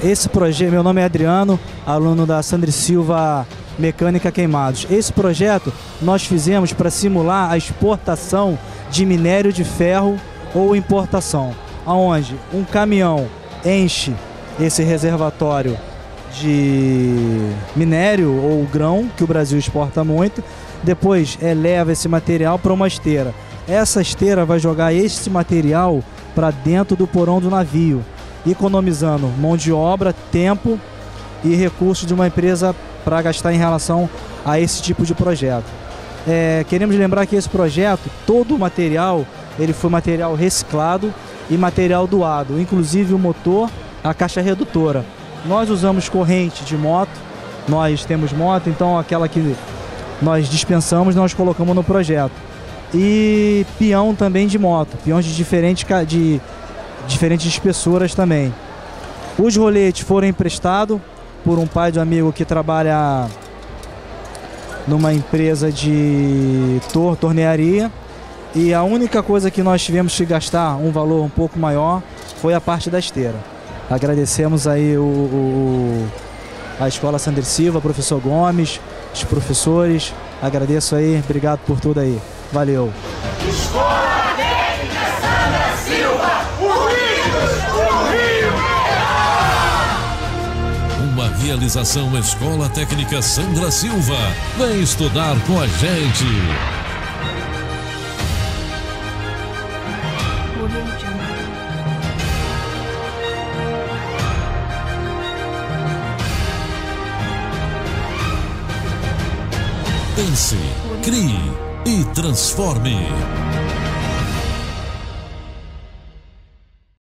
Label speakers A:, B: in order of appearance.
A: Esse projeto, meu nome é Adriano, aluno da Sandri Silva Mecânica Queimados. Esse projeto nós fizemos para simular a exportação de minério de ferro ou importação, aonde um caminhão enche esse reservatório de minério ou grão, que o Brasil exporta muito, depois leva esse material para uma esteira. Essa esteira vai jogar esse material para dentro do porão do navio, economizando mão de obra, tempo e recursos de uma empresa para gastar em relação a esse tipo de projeto. Queremos lembrar que esse projeto, todo o material, ele foi material reciclado e material doado, inclusive o motor, a caixa redutora. Nós usamos corrente de moto, nós temos moto, então aquela que nós dispensamos, nós colocamos no projeto. E peão também de moto, peões de diferentes espessuras também. Os roletes foram emprestados por um pai de um amigo que trabalha numa empresa de tornearia, e a única coisa que nós tivemos que gastar um valor um pouco maior foi a parte da esteira. Agradecemos aí a Escola Sandri Silva, professor Gomes, os professores, agradeço aí, obrigado por tudo aí, valeu.
B: Escola Técnica Sandra Silva, unidos no Rio!
C: Uma realização Escola Técnica Sandra Silva. Vem estudar com a gente. Pense, crie e transforme.